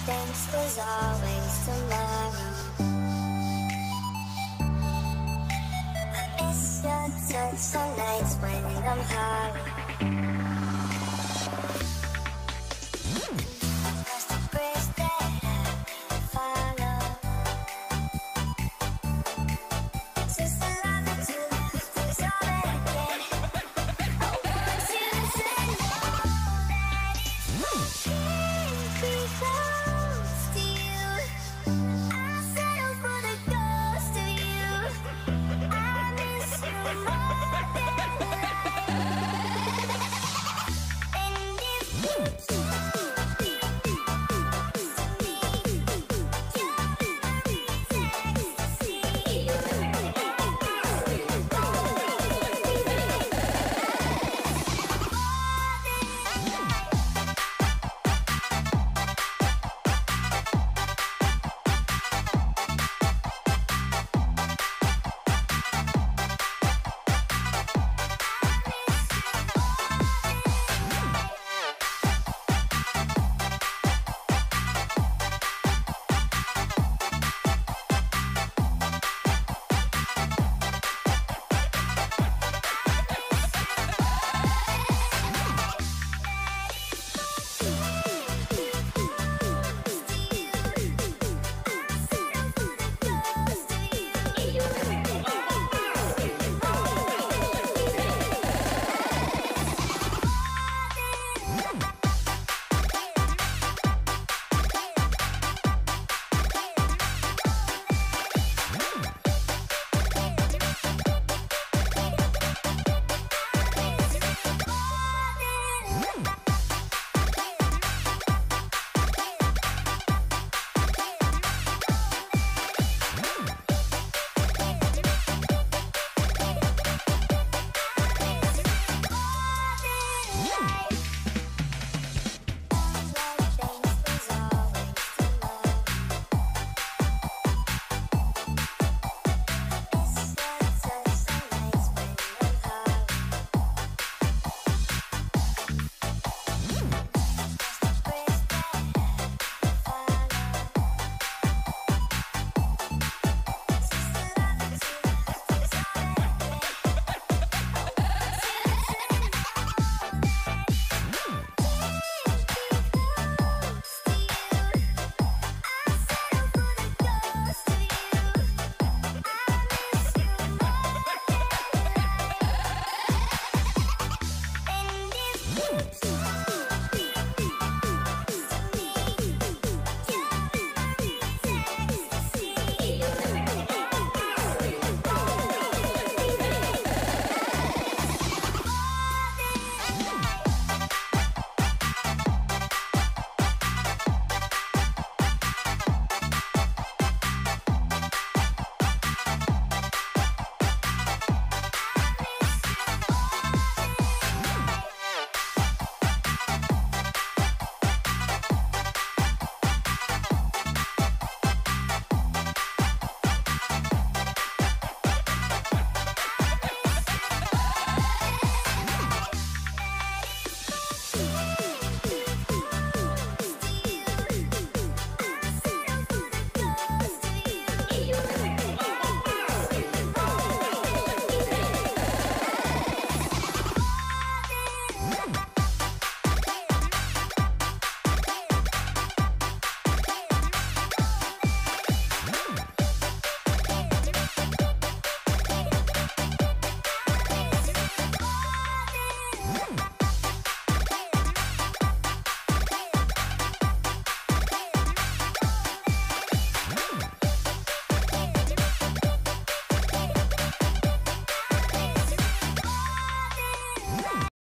thinks there's always tomorrow. I miss your touch on nights when I'm hollow. Across the bridge that I follow. Since the love that you left is all that I get. I want you to know that if I can't be close to you, I'll settle for the ghost of you. I miss you more than life. And if you